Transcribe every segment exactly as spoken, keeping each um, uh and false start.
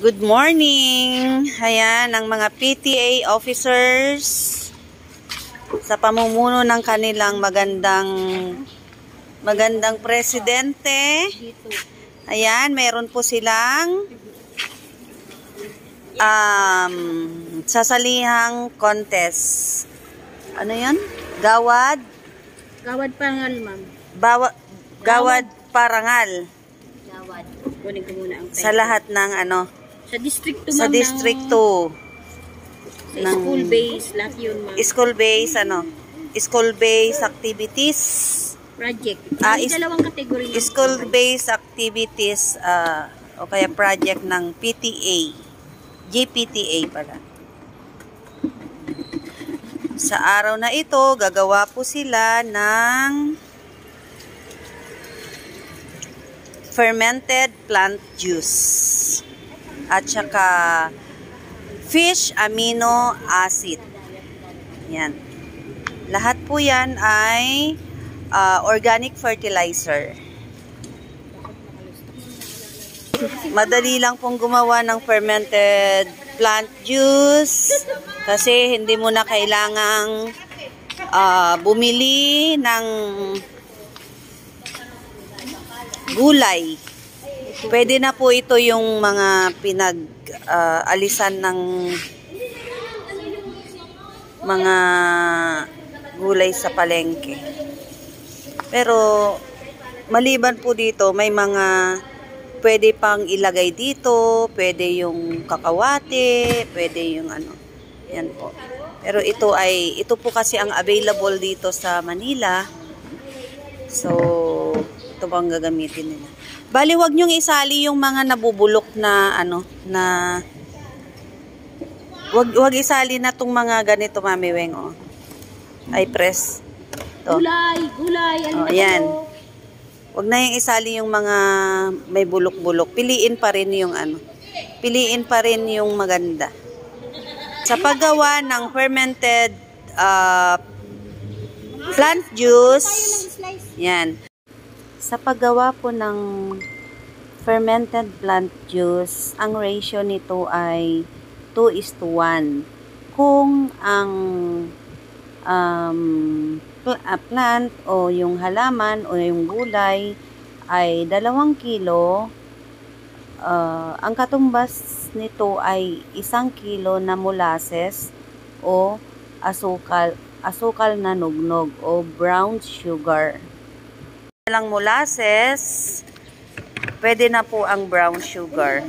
Good morning! Ayan, ang mga P T A officers sa pamumuno ng kanilang magandang magandang presidente. Ayan, meron po silang um, sasalihang contest. Ano yan? Gawad? Gawad parangal, ma'am. Bawa, gawad parangal. Gawad. Kunin ko muna ang pen. Sa lahat ng ano? Sa distrito, ma'am. Sa distrito. Ng, ng school base, lahat yun, ma'am. School base, ano? School base activities. Project. Ah, May is, dalawang kategorya. School base activities uh, o kaya project ng P T A. G P T A pala. Sa araw na ito, gagawa po sila ng fermented plant juice at saka fish amino acid. Yan. Lahat po yan ay uh, organic fertilizer. Madali lang pong gumawa ng fermented plant juice kasi hindi mo na kailangang uh, bumili ng gulay. Pwede na po ito yung mga pinag-alisan uh, ng mga gulay sa palengke. Pero maliban po dito, may mga pwede pang ilagay dito, pwede yung kakawate, pwede yung ano. Yan po. Pero ito ay, ito po kasi ang available dito sa Manila. So, ito po ang gagamitin nila. Bali, wag nyong isali yung mga nabubulok na, ano, na, wag, wag isali na tong mga ganito, Mami Weng, oh. Ay, press. To. Gulay, gulay. Oh, yan. Wag na yung isali yung mga may bulok-bulok. Piliin pa rin yung ano. Piliin pa rin yung maganda. Sa paggawa ng fermented uh, plant juice, yan. Sa paggawa po ng fermented plant juice, ang ratio nito ay two is to one. Kung ang um, plant o yung halaman o yung gulay ay dalawang kilo, uh, ang katumbas nito ay isang kilo na molasses o asukal, asukal na nugnog o brown sugar. Lang molasses, pwede na po ang brown sugar.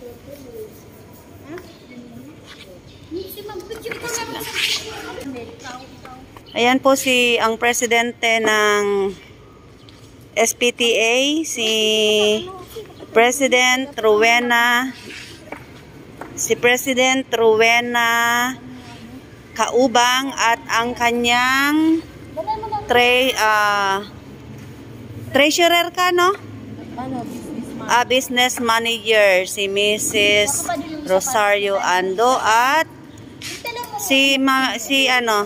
Ayan po si ang presidente ng S P T A, si President Rowena, si President Rowena Kaubang at ang kanyang tre, uh, treasurer ka, no? Uh, business manager, si Missus Rosario Ando at si, ma, si ano,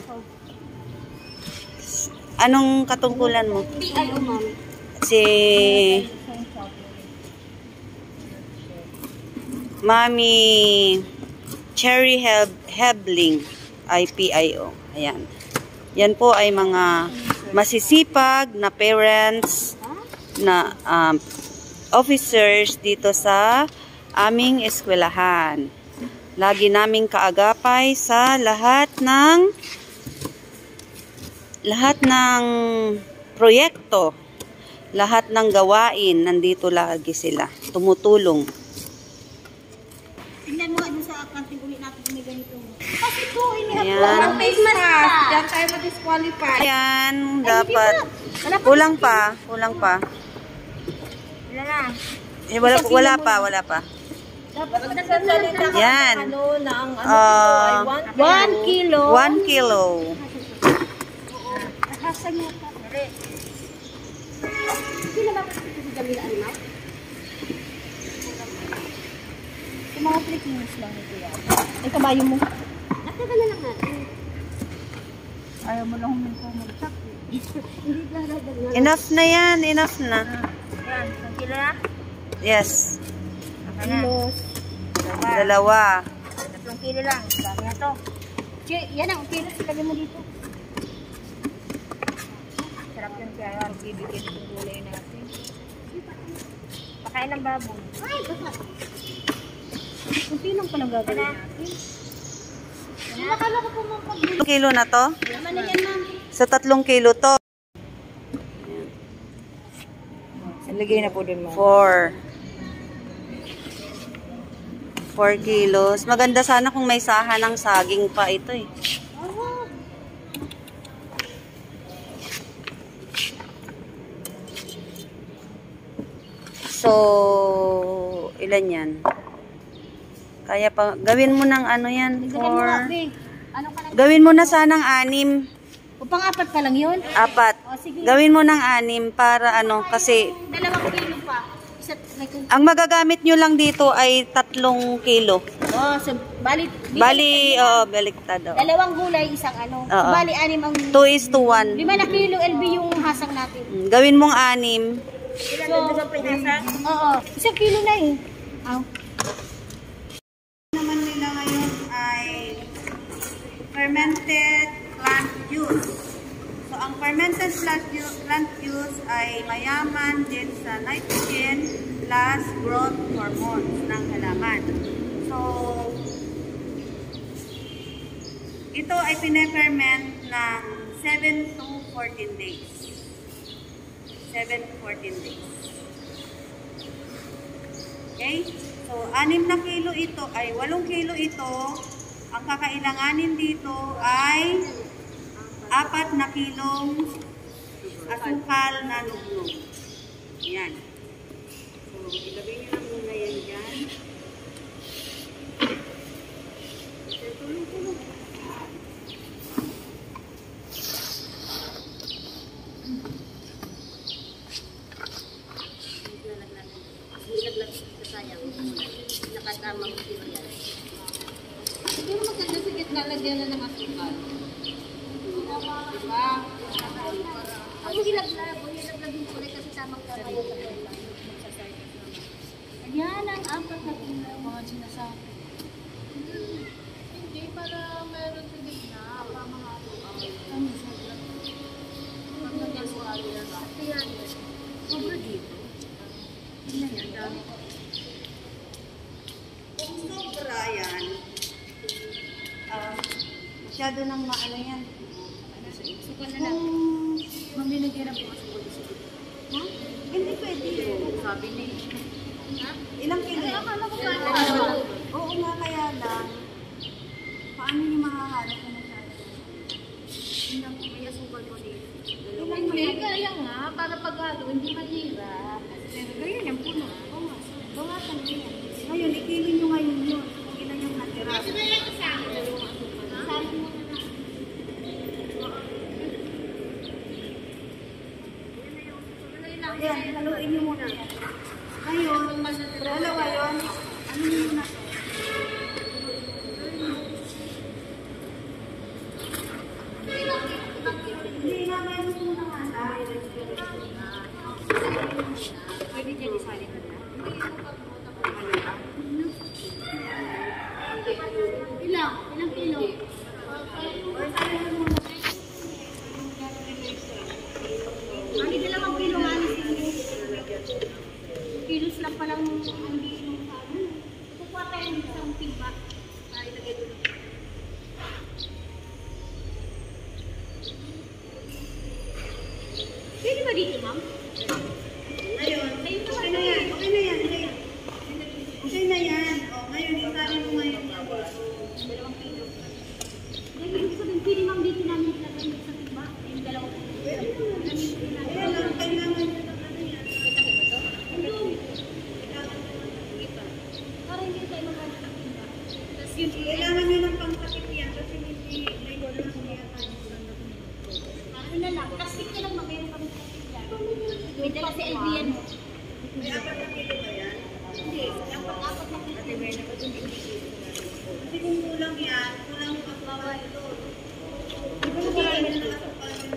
anong katungkulan mo? Si Mami Cherry Heb Hebling, I P I O. Ayan. Yan po ay mga masisipag na parents na um, officers dito sa aming eskwelahan. Lagi naming kaagapay sa lahat ng lahat ng proyekto, lahat ng gawain, nandito lagi sila, tumutulong. Tingnan mo ano sa accounting ulit natin kung may ganito. Kasi ito, Ayan. ang face mask. Diyan tayo ma-disqualify. Ayan, dapat. Kulang pa, kulang pa. Wala na. Eh, wala, wala pa, wala pa. Dapat nagsasalita ka Yan. ano na ang ano Uh, ay one kilo. One kilo. Hasang mo pa. Hindi na bakit ito si Jamila ano? Yung mga trickings lang ito yan. Ay, kabayo mo. Natagal na lang natin. Ayaw mo lang huminto mag-chak. Enough na yan, enough na. Yan, ang kilo na? Yes. Kilos. Dalawa. Dalawa. Tatlong kilo lang. Dami na to. Che, yan ang kilo. Silagay mo dito. Sarap yung kaya ang bibigyan ng gulay natin. Pakain ng baboy. Ay, baka. Kung sinong pa nang gagawin natin? Nakala ko po mga pag- Tatlong kilo na to? Naman na yan, ma'am. Sa tatlong kilo to. Lagay na po dun, ma'am. Four. Four kilos. Maganda sana kung may saha ng saging pa ito eh. So, ilan yan? Kaya pa, gawin mo ng ano yan? Dagdagan mo nga, Four. be. Ano ka lang? Gawin mo na sanang anim. O pang-apat pa lang yun? Apat. O sige. Gawin mo ng anim para ano, kasi Dalawang kilo pa. Isa, may kun- ang magagamit nyo lang dito ay tatlong kilo. Oh, so, bali, Bali, oo, baliktad. oo. dalawang gulay, isang ano. Oo. Bali, anim ang... Two is to one. Lima na kilo L B yung hasang natin. Mm, Gawin mong anim. So, oo. Isang kilo na eh. Aw. Naman nila ngayon ay fermented plant juice. So, ang fermented plant juice, plant juice ay mayaman din sa nitrogen plus growth hormones ng halaman. So, ito ay pine-ferment ng seven to fourteen days. seven to fourteen days. Okay? So, anim na kilo ito, ay walong kilo ito. Ang kakailanganin dito ay apat na kilong asukal na nuglog. Yan. So, ilagay nyo lang muna yan dyan. Tulong-tulong. Siguro maganda sa gitna lagyan na ng asukal. Diba? Ang hilaglag, ang hilaglag yung kulay kasi tamang tama yung kulay lang. Ayan ang apat na kilo. Mga sinasabi. Hindi, para meron sa gitna. Para mahalo. Ang hilaglag. Ang ganyan sa alin. Ayan. Sobra dito. Tingnan yan. Dami. Kung sobra yan, ah, masyado nang maano yan. Sukal na lang. Mamilagyan na po kasi po sa dito. Ha? Hindi pwede. Sabi ni. Ha? Ilang kilo? Ay, akala ko ba? Oo nga, kaya lang. Paano nyo makahanap kung masyado? Hindi ako may asukal ko dito. Hindi, kaya nga. Para paghalo, hindi mahirap. Pero ganyan yung puno. Oo nga. Bangatan mo yan. Ngayon, ikilo nyo ngayon yun. Kung ilan yung natira. Kasi na lang kasama. Dalawang asukal. Kasama mo na lang. Ayan, haluin nyo muna yan. Ngayon, dalawa yun. Ano nyo muna to? Hindi nga, mayroon muna nga na. Pwede dyan isalin na. Ilang? Ilang kilo? Ang dalawang kilo nga ni kilos lang palang ang bilong sa ano. Kukuha tayo ng isang timba. Para ilagay doon. Pwede ba dito, ma'am? Ngayon, okay na yan. Okay na yan. Okay, okay na yan. O, ngayon, isali mo ngayon yan. Dalawang kilo. Dahil ibig sabihin, pwede ma'am dito namin ilagay sa timba. Yung dalawang kilo. Ayan, ang kailangan nyo ng ano yan. Kita ka ba to? Para hindi tayo magkano ng timba. Tapos yun, Kailangan nyo ng pangkakit yan kasi hindi may wala na kaya tayo. ano na lang, plastic na lang magayon kami sa yan. May dala si L B yan. May apat na kilo ba yan? Hindi, yung pang-apat na kilo. Ate Berna, pag hindi Kasi kung kulang yan, kulang yung asukal ito. Kulang yung asukal ito.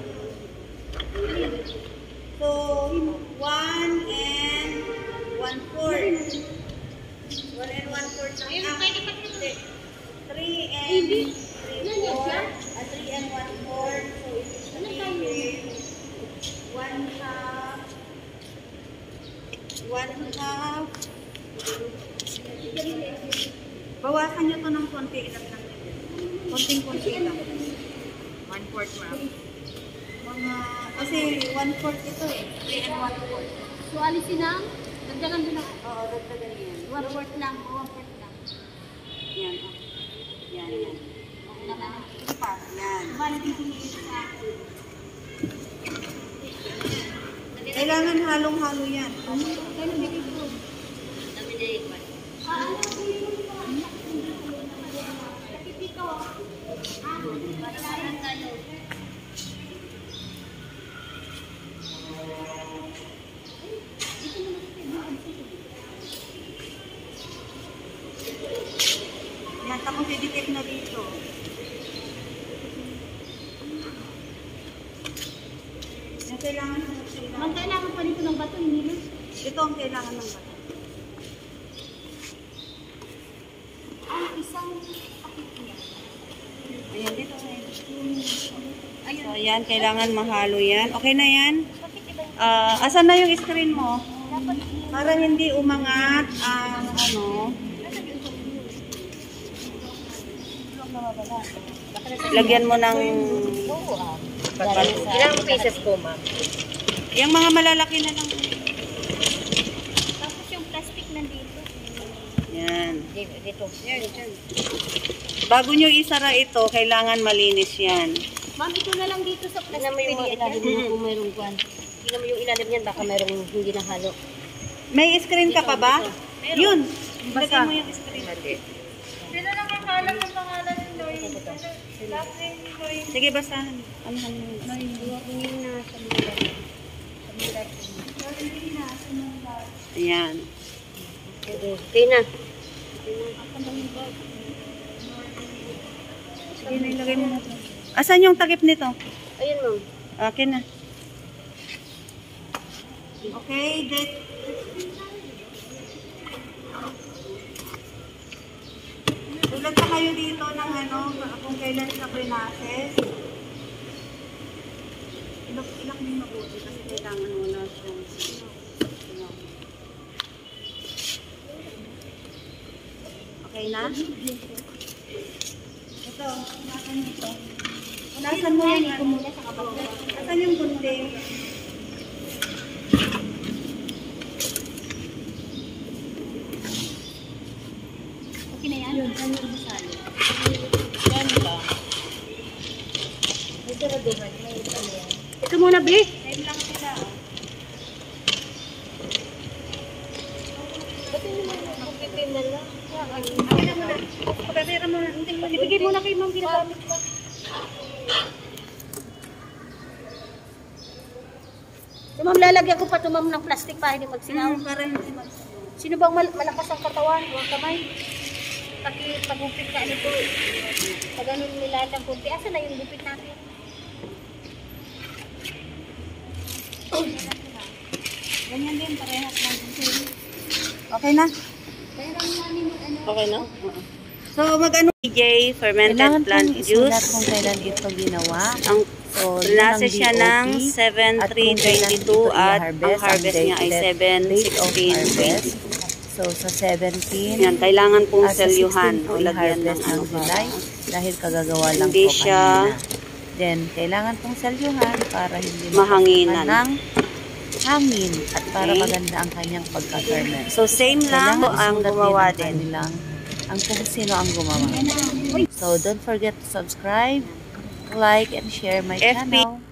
So, one and one fourth. One and one fourth na three and three and one fourth. So it is one half. One half. Bawasan nyo to ng konti. Ilang lang nyo. Konting-konti lang. One fourth ma'am. Mga, kasi one fourth ito eh. Three and one fourth. So, alisin na. Dagdagan din ako. Oo, dagdagan yan. One fourth lang. One fourth lang. Yan. Oh. Yan, yan. Okay na ba? Ito pa. Yan. Bali dito yung isa. Kailangan halong-halo yan. Kaya bigay ko. Dami na yung one. Ah, ano? Kapit dito. Ah, balikan tayo. Yan, tapos idikit na dito. Yan, kailangan ng Ma'am, kailangan pa dito ng bato, hindi na. Ito ang kailangan ng bato. Ah, isang kapit niya. Ayan, dito. So, yan, kailangan mahalo yan. Okay na yan? Ah, asan na yung screen mo? Para hindi umangat ang ano. Lagyan mo ng Ilang pieces po, ma'am? yung mga malalaki na lang. Tapos yung plastic nandito. Yan. Dito. Yan, dyan. Bago nyo isara ito, kailangan malinis yan. Ma'am, ito na lang dito sa plastic. Tingnan mo yung ilalim mo kung mayroong kwan. Tingnan mo yung ilalim niyan, baka mayroong hindi nahalo. May screen ka pa ba? Meron. Yun. Basta. Ilagay mo yung screen. Sino lang ang kalam ng pangalan ni Loy? Last name ni Loy. Sige, basahan. Ano ano? Loy, hindi na sa mga. Sa mga. Hindi na sa mga. Ayan. Okay na. Sige na, ilagay mo na ito. Asan yung takip nito? Ayun, ma'am. Akin na. Okay, that. Tulad na kayo dito ng ano, kung kailan sa pre-nases. Ilak, ilak mo mabuti kasi kailangan mo na siyang okay na? Ito, nasan ito? Unasan mo yung ano? Asan yung gunting? Okay na yan? Yun, saan yung masalo? Yan ba? Ito na diba? Ito muna, Bli. Time lang sila. Ba't yun naman magpipim na lang? Akin na muna. Pagkatira mo na. Ibigay mo na kay Ma'am ginagamit ko. So, Ma'am, lalagyan ko pa ito, Ma'am, ng plastic para hindi magsingaw. Mm, para hindi mag- Sino bang mal malakas ang katawan o ang kamay? Pag pagupit ka ano po, pag ganun nila ng kumpi, asa na yung gupit natin? Ganyan din, parehas lang. Okay na? Kaya lang namin yung ano. Okay na? So, mag-ano? D J, fermented plant juice. Kung kailan ito ginawa. Ang So, prinasa yun ang siya D O T. ng seven three At kung kailan twenty-two ito at i-harvest, ang harvest ang niya ay date- seven date of sixteen harvest. So, sa seventeen, Yan, kailangan pong ah, sa selyuhan sixteen o po lagyan ng i-harvest ano. ng July dahil kagagawa lang Hindi po siya kanina. Then, kailangan pong selyuhan para hindi mahanginan. ng hangin at para Okay. maganda ang kanyang pagka-ferment. So, same lang Kailangan ang isulat gumawa ang din. kanilang, ang kung sino ang gumawa. So, don't forget to subscribe, like, and share my F B channel.